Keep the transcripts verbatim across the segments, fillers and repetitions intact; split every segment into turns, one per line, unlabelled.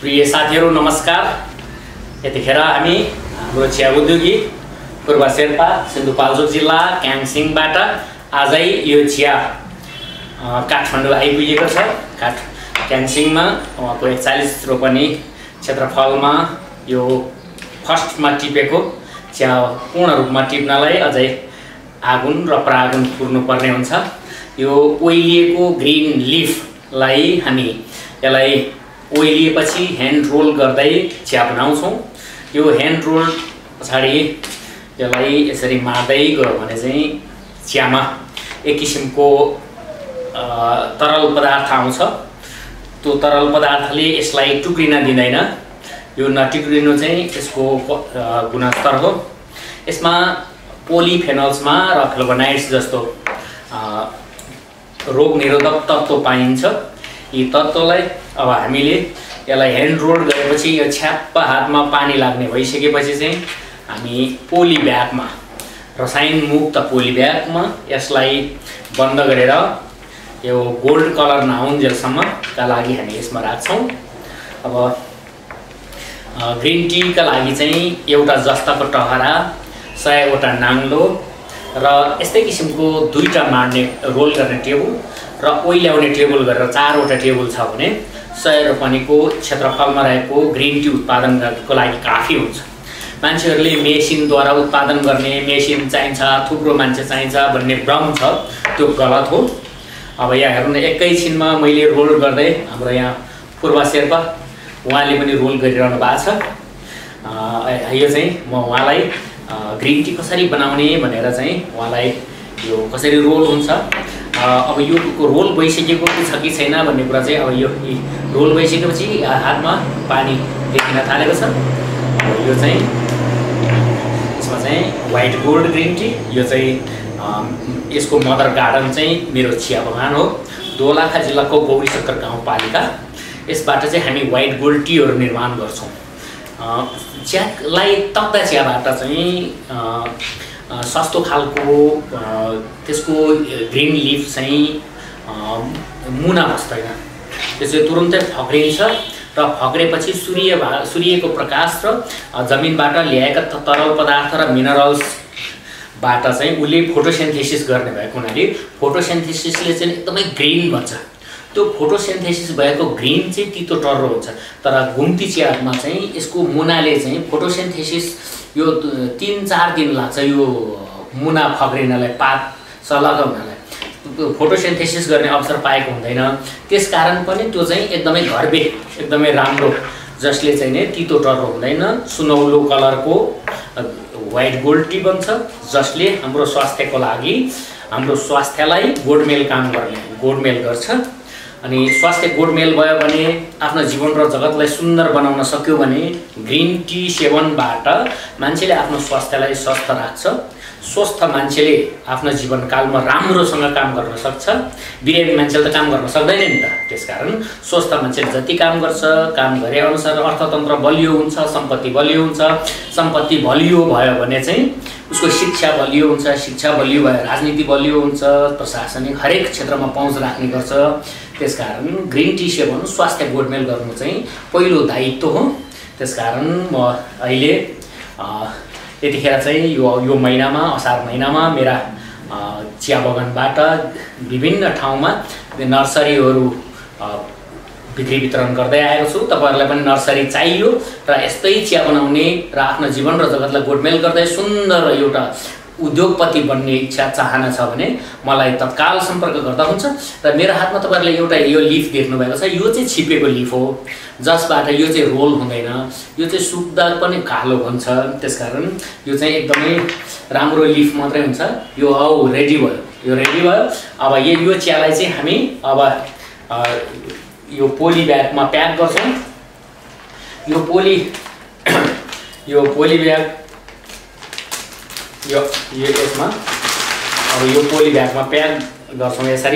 प्रिय साथीहरु नमस्कार। यतिखेर हामी हाम्रो चिया उद्योगी पूर्व शेर्पा सिन्धुपाल्चोक जिल्ला क्याङसिङबाट आजै यो चिया काठमाडौँ आइपुगेको छ। काठ क्याङसिङमा उहाँको एकचालीस रोपनी क्षेत्रफलमा यो फर्स्टमा टिपेको चिया पूर्ण रूपमा टिप्नलाई अझै आगुन र प्रागुन पुर्नुपर्ने हुन्छ। यो ओइलिएको ग्रीन लिफलाई हामी यसलाई ओइलिएपछि ह्यान्ड रोल गर्दै चिया बनाउँछौँ। यो ह्यान्ड रोल पछाडि यसलाई यसरी मार्दै गयो भने चाहिँ चियामा एक किसिमको तरल पदार्थ आउँछ। त्यो तरल पदार्थले यसलाई टुक्रिन दिँदैन। यो नटुक्रिनु चाहिँ यसको गुणस्तर हो। यसमा पोलिफेनल्समा र फ्लेभोनाइड्स जस्तो रोग निरोधक तत्त्व पाइन्छ। यी तत्त्वलाई अब हामीले यसलाई ह्यान्ड रोल गरेपछि यो छ्याप्प हातमा पानी लाग्ने भइसकेपछि चाहिँ हामी पोली ब्यागमा रसायन मुक्त पोली ब्यागमा यसलाई बन्द गरेर यो गोल्ड कलर नआउन्जेलसम्मका लागि हामी यसमा राख्छौँ। अब ग्रिन टीका लागि चाहिँ एउटा जस्ताको टहरा, सयवटा नाङ्लो र यस्तै किसिमको दुईटा मार्ने रोल गर्ने टेबल र ओइल्याउने टेबल गरेर चारवटा टेबल छ भने सय रोपनीको क्षेत्रफलमा रहेको ग्रिन टी उत्पादन गर्नको लागि काफी हुन्छ। मान्छेहरूले मेसिनद्वारा उत्पादन गर्ने मेसिन चाहिन्छ, थुप्रो मान्छे चाहिन्छ भन्ने भ्रम छ, त्यो गलत हो। अब यहाँ हेर्नु एकैछिनमा मैले रोल गर्दै हाम्रो यहाँ पूर्व शेर्पा उहाँले पनि रोल गरिरहनु भएको छ। यो चाहिँ म उहाँलाई ग्रिन टी कसरी बनाउने भनेर चाहिँ उहाँलाई यो कसरी रोल हुन्छ, अब यो रोल भइसकेको छ कि छैन भन्ने कुरा चाहिँ अब यो रोल भइसकेपछि हातमा पानी देखिन थालेको छ। यो चाहिँ यसमा चाहिँ व्हाइट गोल्ड ग्रिन टी, यो चाहिँ यसको मदर गार्डन चाहिँ मेरो चिया बगान हो, दोलखा जिल्लाको गौरीशङ्कर गाउँपालिका। यसबाट चाहिँ हामी व्हाइट गोल्ड टीहरू निर्माण गर्छौँ। चियालाई तक्दा चियाबाट चाहिँ सस्तो खालको त्यसको ग्रिन लिफ चाहिँ मुना बस्दैन, त्यसले तुरुन्तै फक्रिन्छ र फक्रेपछि सूर्य सूर्यको प्रकाश र जमिनबाट ल्याएका तरल पदार्थ र मिनरल्सबाट चाहिँ उसले फोटोसिन्थेसिस गर्ने भएको हुनाले फोटोसिन्थेसिसले चाहिँ एकदमै ग्रिन बन्छ। त्यो फोटोसिन्थेसिस भएको ग्रिन चाहिँ तितो टर्रो हुन्छ। तर घुम्ती चियामा चाहिँ यसको मुनाले चाहिँ फोटोसिन्थेसिस यो तीन चार दिन लाग्छ यो मुना फक्रिनलाई, पात सलग हुनलाई फोटोसिन्थेसिस गर्ने अवसर पाएको हुँदैन। त्यसकारण पनि त्यो चाहिँ एकदमै घरबे एकदमै राम्रो, जसले चाहिँ नै तितो टर्रो हुँदैन, सुनौलो कलरको व्हाइट गोल्ड टी बन्छ, जसले हाम्रो स्वास्थ्यको लागि हाम्रो स्वास्थ्यलाई गोडमेल काम गर्ने गोडमेल गर्छ। अनि स्वास्थ्य गोडमेल भयो भने आफ्नो जीवन र जगतलाई सुन्दर बनाउन सक्यो भने ग्रिन टी सेवनबाट मान्छेले आफ्नो स्वास्थ्यलाई स्वस्थ राख्छ। स्वस्थ मान्छेले आफ्नो जीवनकालमा राम्रोसँग काम गर्न सक्छ। बिरामी मान्छेले त काम गर्न सक्दैन नि त। त्यसकारण स्वस्थ मान्छेले जति काम गर्छ, काम गरे अनुसार अर्थतन्त्र बलियो हुन्छ, सम्पत्ति बलियो हुन्छ। सम्पत्ति बलियो भयो भने चाहिँ उसको शिक्षा बलियो हुन्छ, शिक्षा बलियो भए राजनीति बलियो हुन्छ, प्रशासनिक हरेक क्षेत्रमा पहुँच राख्ने गर्छ। त्यसकारण ग्रिन टी सेवन स्वास्थ्य गोडमेल गर्नु चाहिँ पहिलो दायित्व हो। त्यसकारण म अहिले यतिखेर चाहिँ यो यो महिनामा असार महिनामा मेरा चिया बगानबाट विभिन्न ठाउँमा नर्सरीहरू बिक्री वितरण गर्दै आएको छु। तपाईँहरूलाई पनि नर्सरी चाहियो र यस्तै चिया बनाउने र आफ्नो जीवन र जगतलाई गोडमेल गर्दै सुन्दर एउटा उद्योगपति बन्ने इच्छा चाहना छ भने मलाई तत्काल सम्पर्क गर्दा हुन्छ। र मेरो हातमा तपाईँहरूले एउटा यो लिफ देख्नुभएको छ, यो चाहिँ छिपेको लिफ हो, जसबाट यो चाहिँ रोल हुँदैन। यो चाहिँ सुक्दा पनि कालो हुन्छ। त्यसकारण यो चाहिँ एकदमै राम्रो लिफ मात्रै हुन्छ। यो औ रेडी भयो, यो रेडी भयो। अब यो यो चियालाई चाहिँ हामी अब यो पोली ब्यागमा प्याक गर्छौँ। यो पोली यो पोली ब्याग यो यो यसमा अब यो पोली ब्यागमा प्याक गर्छौँ। यसरी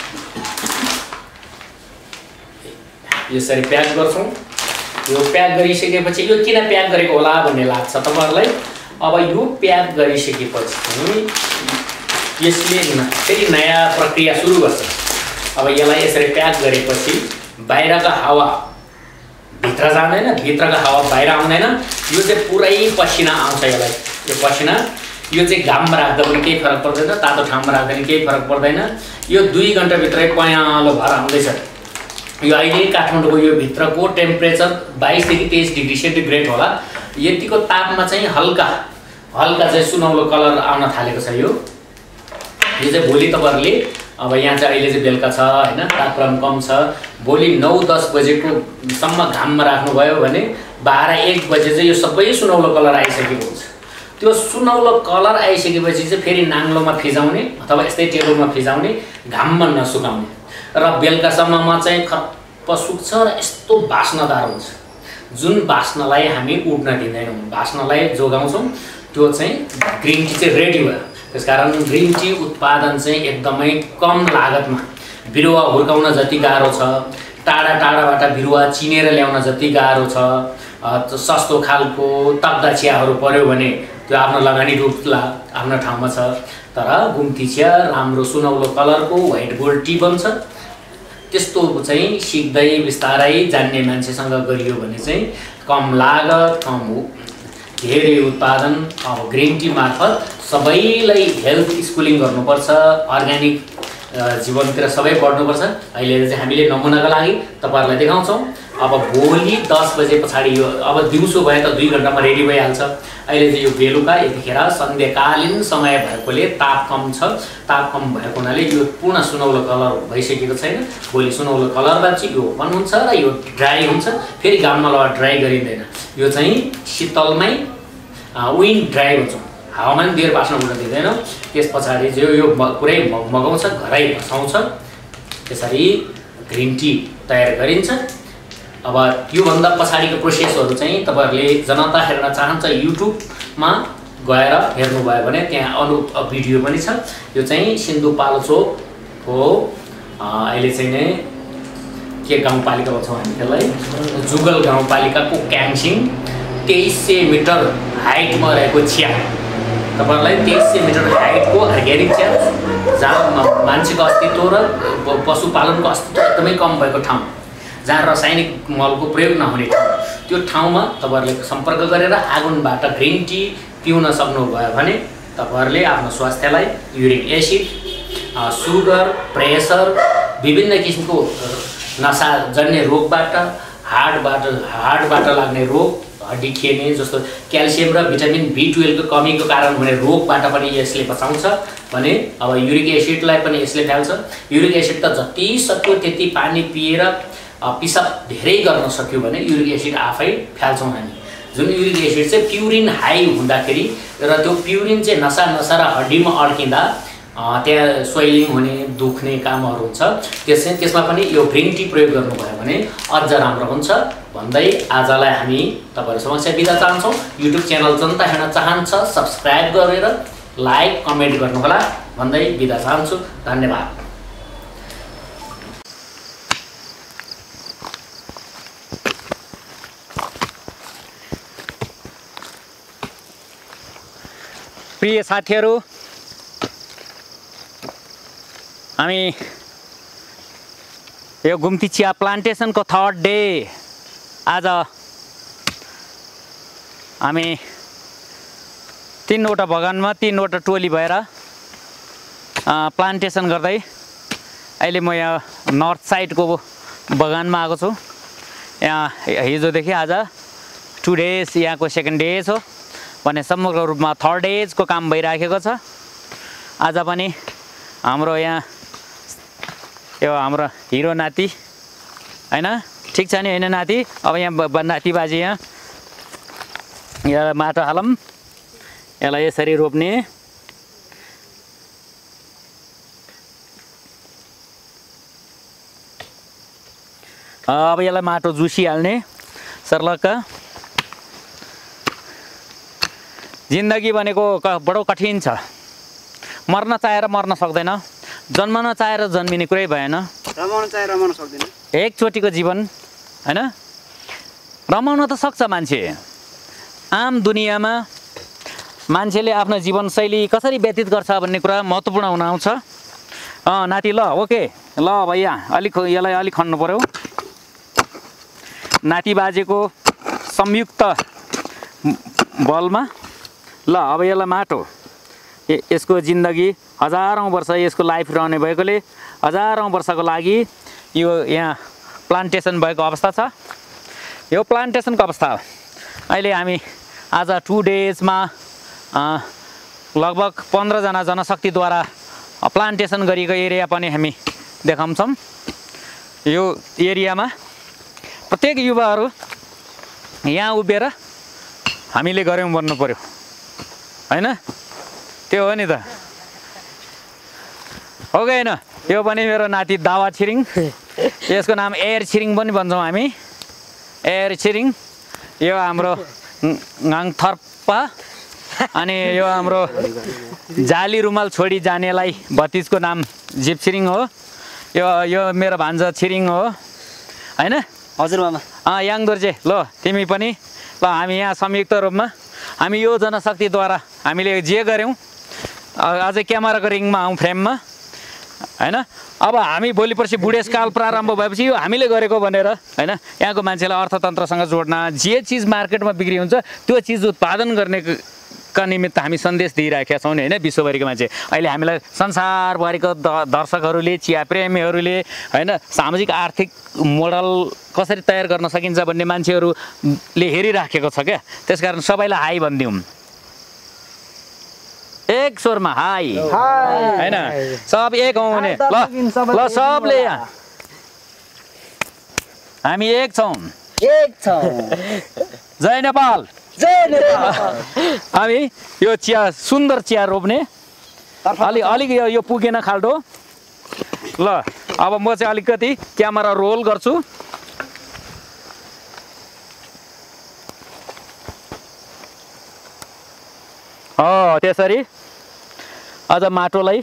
यसरी प्याक गर्छौँ। यो प्याक गरिसकेपछि यो किन प्याक गरेको होला भन्ने लाग्छ तपाईँहरूलाई। अब यो प्याक गरिसकेपछि यसले फेरि नयाँ प्रक्रिया सुरु गर्छ। अब यसलाई यसरी प्याक गरेपछि बाहिरको हावा भित्र जाँदैन, भित्रको हावा बाहिर आउँदैन। यो चाहिँ पुरै पसिना आउँछ यसलाई। यो पसिना यो चाहिँ घाममा राख्दा पनि केही फरक पर्दैन, तातो ठाउँमा राख्दा पनि केही फरक पर्दैन। यो दुई घन्टाभित्रै पयालो भएर आउँदैछ। यो अहिले काठमाडौँको यो भित्रको टेम्परेचर बाइसदेखि तेइस डिग्री सेन्टिग्रेड होला। यतिको तापमा चाहिँ हल्का हल्का चाहिँ सुनौलो कलर आउन थालेको छ। यो यो चाहिँ भोलि तपाईँहरूले अब यहाँ चाहिँ अहिले चाहिँ बेलुका छ होइन, तापक्रम कम छ। भोलि नौ दस बजेको सम्म घाममा राख्नुभयो भने बाह्र एक बजे चाहिँ यो सबै सुनौलो कलर आइसकेको हुन्छ। त्यो सुनौलो कलर आइसकेपछि चाहिँ फेरि नाङ्लोमा फिजाउने अथवा यस्तै टेबलमा फिजाउने, घाममा नसुकाउने र बेलुकासम्ममा चाहिँ खप्प सुक्छ र यस्तो बास्नदार हुन्छ। जुन बास्नलाई हामी उड्न दिँदैनौँ, बास्नलाई जोगाउँछौँ, त्यो चाहिँ ग्रिन टी चाहिँ रेडी भयो। त्यसकारण ग्रिन टी उत्पादन चाहिँ एकदमै कम लागतमा, बिरुवा हुर्काउन जति गाह्रो छ, टाढा टाढाबाट बिरुवा चिनेर ल्याउन जति गाह्रो छ, सस्तो खालको तक्दा चियाहरू पर्यो भने त्यो आफ्नो लगानी रूपला आफ्नो ठाउँमा छ। तर गुम्ती चिया राम्रो सुनौलो कलरको व्हाइट गोल्ड टी बन्छ। त्यस्तो चाहिँ सिक्दै बिस्तारै जान्ने मान्छेसँग गरियो भने चाहिँ कम लागत, कम धेरै उत्पादन। अब ग्रिन टी मार्फत सबैलाई हेल्थ स्कुलिङ गर्नुपर्छ, अर्ग्यानिक जीवनतिर सबै बढ्नुपर्छ। अहिले चाहिँ हामीले नमुनाको लागि तपाईँहरूलाई देखाउँछौँ। अब भोलि दस बजे पछाडि यो अब दिउँसो भए त दुई घन्टामा रेडी भइहाल्छ। अहिले चाहिँ यो बेलुका यतिखेर सन्ध्याकालीन समय भएकोले ताप कम छ। ताप कम भएको हुनाले यो पूर्ण सुनौलो कलर भइसकेको छैन। भोलि सुनौलो कलरमा चाहिँ यो ओपन हुन्छ र यो ड्राई हुन्छ। फेरि घाममा लगाएर ड्राई गरिँदैन। यो चाहिँ शीतलमै विन्ड ड्राई हुन्छ, हावामा पनि धेर बास्न उड्न दिँदैनौँ। त्यस पछाडि चाहिँ यो पुरै मगाउँछ, घरै बसाउँछ। त्यसरी ग्रिन टी तयार गरिन्छ। अब योभन्दा पछाडिको प्रोसेसहरू चाहिँ तपाईँहरूले जनता हेर्न चाहन्छ युट्युबमा गएर हेर्नुभयो भने त्यहाँ अरू भिडियो पनि छ। यो चाहिँ सिन्धुपाल्चोक हो, अहिले चाहिँ नै के गाउँपालिका भन्छौँ हामी त्यसलाई, जुगल गाउँपालिकाको क्याङसिङ तेइस सय मिटर हाइटमा रहेको चिया। तपाईँहरूलाई तेइस सय मिटर हाइटको अर्ग्यानिक चिया, जहाँ मान्छेको अस्तित्व र पशुपालनको अस्तित्व एकदमै कम भएको ठाउँ, जहाँ रासायनिक मलको प्रयोग नहुने ठाउँ, त्यो ठाउँमा तपाईँहरूले सम्पर्क गरेर आँगनबाट ग्रिन टी पिउन सक्नुभयो भने तपाईँहरूले आफ्नो स्वास्थ्यलाई युरिक एसिड, सुगर, प्रेसर, विभिन्न किसिमको नसाजन्य रोगबाट, हार्टबाट हार्टबाट लाग्ने रोग, हड्डी खेल्ने जस्तो क्याल्सियम र भिटामिन बी टुवेल्भको कमीको कारण हुने रोगबाट पनि यसले बचाउँछ भने अब युरिक एसिडलाई पनि यसले फाल्छ। युरिक एसिड त जति सक्यो त्यति पानी पिएर पिसाब धेरै गर्न सक्यो भने युरिक एसिड आफै फाल्छौँ हामी। जुन युरिक एसिड चाहिँ प्युरिन हाई हुँदाखेरि र त्यो प्युरिन चाहिँ नसा नसा र हड्डीमा अड्किँदा त्यहाँ स्वेलिङ हुने, दुख्ने कामहरू हुन्छ। त्यस त्यसमा पनि यो ग्रिन टी प्रयोग गर्नुभयो भने अझ राम्रो हुन्छ भन्दै आजलाई हामी तपाईँहरू समक्ष बिदा चाहन्छौँ। युट्युब च्यानल जनता हेर्न चाहन्छ सब्सक्राइब गरेर लाइक कमेन्ट गर्नुहोला भन्दै बिदा चाहन्छु। धन्यवाद। प्रिय साथीहरू, हामी यो गुम्ती चिया प्लान्टेसनको थर्ड डे आज हामी तीनवटा बगानमा तीनवटा टोली भएर प्लान्टेसन गर्दै अहिले म यहाँ नर्थ साइडको बगानमा आएको छु। यहाँ हिजोदेखि आज टु डेज यहाँको सेकेन्ड डेज हो भने समग्र रूपमा थर्ड डेजको काम भइराखेको छ। आज पनि हाम्रो यहाँ यो हाम्रो हिरो नाति हैन, ठिक छ नि होइन नाति? अब यहाँ नाति बाजी यहाँ यहाँ माटो हालौँ, यसलाई यसरी रोप्ने। अब यसलाई माटो जुसिहाल्ने सर्लक्क। जिन्दगी भनेको बडो कठिन छ। मर्न चाहेर मर्न सक्दैन, जन्मन चाहेर जन्मिने कुरै भएन,
रमाउन चाहेर रमाउन सक्दैन।
एकचोटिको जीवन हैन, रमाउन त सक्छ मान्छे। आम दुनियाँमा मान्छेले आफ्नो जीवनशैली कसरी व्यतीत गर्छ भन्ने कुरा महत्त्वपूर्ण हुन आउँछ। अँ नाति ल ओके ल भैया, अलिक यसलाई अलिक खन्नु पऱ्यो।
नाति बाजेको संयुक्त बलमा ल अब यसलाई माटो यसको जिन्दगी हजारौँ वर्ष यसको लाइफ रहने भएकोले हजारौँ वर्षको लागि यो यहाँ प्लान्टेसन भएको अवस्था छ। यो प्लान्टेसनको अवस्था हो। अहिले हामी आज टु डेजमा लगभग पन्ध्रजना जनशक्तिद्वारा प्लान्टेसन गरिएको एरिया पनि हामी देखाउँछौँ। यो एरियामा प्रत्येक युवाहरू यहाँ उभिएर हामीले गऱ्यौँ भन्नु पर्यो हैन? त्यो हो नि त, हो कि होइन? यो पनि मेरो नाति दावा छिरिङ, यसको नाम एयर छिरिङ पनि भन्छौँ हामी, एयर छिरिङ। यो हाम्रो गाङथर्पा, अनि यो हाम्रो जाली रुमाल छोडी जानेलाई भतिजको नाम जिप छिरिङ हो। यो यो मेरो भान्जा छिरिङ हो हैन?
हजुर मामा।
अँ याङ दोर्जे, ल तिमी पनि ल। हामी यहाँ संयुक्त रूपमा हामी यो जनशक्तिद्वारा हामीले जे गऱ्यौँ अझै क्यामेराको रिङमा आउँ फ्रेममा हैन? अब हामी भोलि पर्सि बुढेसकाल प्रारम्भ भएपछि यो हामीले गरेको भनेर हैन यहाँको मान्छेलाई अर्थतन्त्रसँग जोड्न, जे चिज मार्केटमा बिक्री हुन्छ त्यो चिज उत्पादन गर्ने का निमित्त हामी सन्देश दिइराखेका छौँ नि हैन? विश्वभरिको मान्छे अहिले हामीलाई संसारभरिको द दर्शकहरूले, चिया प्रेमीहरूले हैन सामाजिक आर्थिक मोडल कसरी तयार गर्न सकिन्छ भन्ने मान्छेहरूले हेरिराखेको छ क्या। त्यसकारण सबैलाई हाई भनिदिउँ, एक स्वरमा हाई हैन? सब एक हौँ भने ल ल सबले यहाँ हामी एक छौँ,
एक छौँ।
जय नेपाल,
जय नेपाल।
हामी यो चिया सुन्दर चिया रोप्ने अलि अलिक यो यो पुगेन खाल्डो। ल अब म चाहिँ अलिकति क्यामेरा रोल गर्छु। हो त्यसरी अझ माटोलाई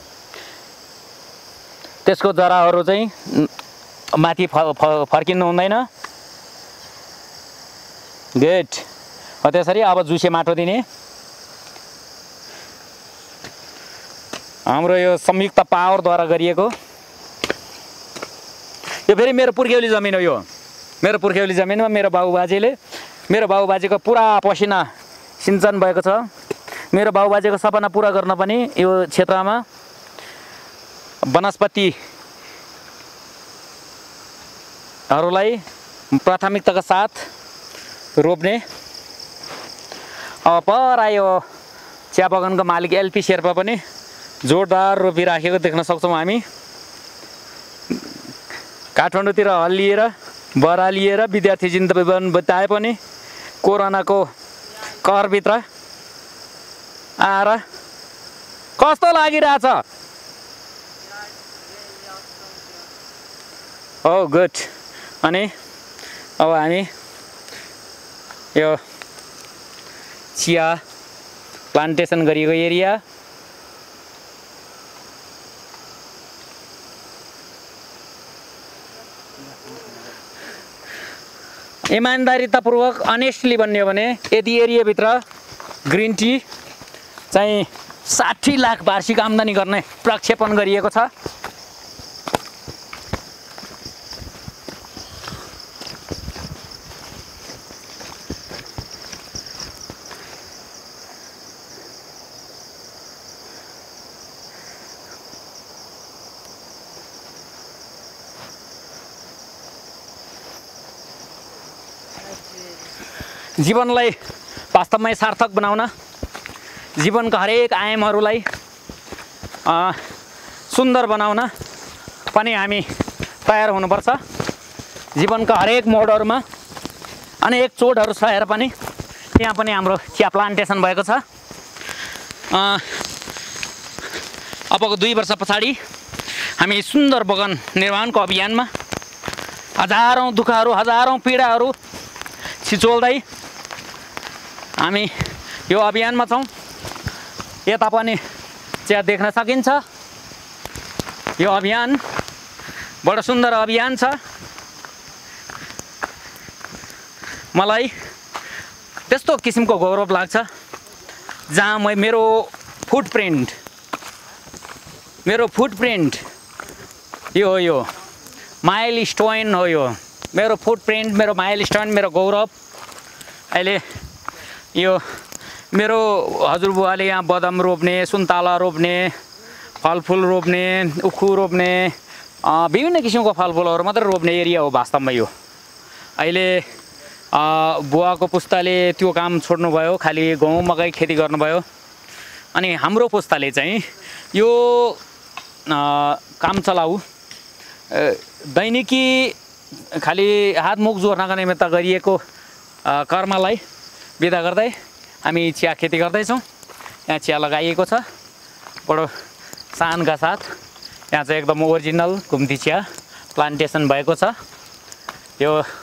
त्यसको जराहरू चाहिँ माथि फर्किनु हुँदैन। गुड। त्यसरी अब जुसे माटो दिने। हाम्रो यो संयुक्त पावरद्वारा गरिएको यो फेरि मेरो पुर्ख्यौली जमिन हो। यो मेरो पुर्ख्यौली जमिनमा मेरो बाबुबाजेले मेरो बाबुबाजेको पुरा पसिना सिञ्चन भएको छ। मेरो बाबुबाजेको सपना पुरा गर्न पनि यो क्षेत्रमा वनस्पतिहरूलाई प्राथमिकताका साथ रोप्ने। अब पर आयो चिया बगानको मालिक एलपी शेर्पा पनि जोरदार रोपिराखेको देख्न सक्छौँ हामी। काठमाडौँतिर हल्लिएर बरालिएर विद्यार्थी जीवन बिताए पनि कोरोनाको कहरभित्र आएर कस्तो लागिरहेछ? Oh good. अनि अब हामी यो चिया प्लान्टेसन गरिएको एरिया इमान्दारितापूर्वक अनेस्टली भन्ने हो भने यदि एरियाभित्र ग्रिन टी चाहिँ साठी लाख वार्षिक आम्दानी गर्ने प्रक्षेपण गरिएको छ। जीवनलाई वास्तवमै सार्थक बनाउन, जीवनका हरेक आयामहरूलाई सुन्दर बनाउन पनि हामी तयार हुनुपर्छ। जीवनका हरेक मोडहरूमा अनेक चोटहरू सहेर पनि त्यहाँ पनि हाम्रो चिया प्लान्टेसन भएको छ। अबको दुई वर्ष पछाडि हामी सुन्दर बगान निर्माणको अभियानमा हजारौँ दुःखहरू हजारौँ पीडाहरू छिचोल्दै हामी यो अभियानमा छौँ। यता पनि चिया देख्न सकिन्छ। यो अभियान बडो सुन्दर अभियान छ। मलाई त्यस्तो किसिमको गौरव लाग्छ जहाँ म मेरो फुटप्रिन्ट मेरो फुटप्रिन्ट यो हो, यो माइल स्टोन हो। यो मेरो फुटप्रिन्ट, मेरो माइलस्टोन, मेरो गौरव। अहिले यो मेरो हजुरबुवाले यहाँ बदाम रोप्ने, सुन्तला रोप्ने, फलफुल रोप्ने, उखु रोप्ने, विभिन्न किसिमको फलफुलहरू मात्रै रोप्ने एरिया हो वास्तवमा यो। अहिले बुवाको पुस्ताले त्यो काम छोड्नुभयो, खालि गहुँ मकै खेती गर्नुभयो। अनि हाम्रो पुस्ताले चाहिँ यो काम चलाऊ दैनिकी खालि हातमुख जोड्नका निमित्त गरिएको कर्मलाई बिदा गर्दै हामी चिया खेती गर्दैछौँ। यहाँ चिया लगाइएको छ बडो शानका साथ। यहाँ चाहिँ एकदम ओरिजिनल घुम्ती चिया प्लान्टेसन भएको छ। यो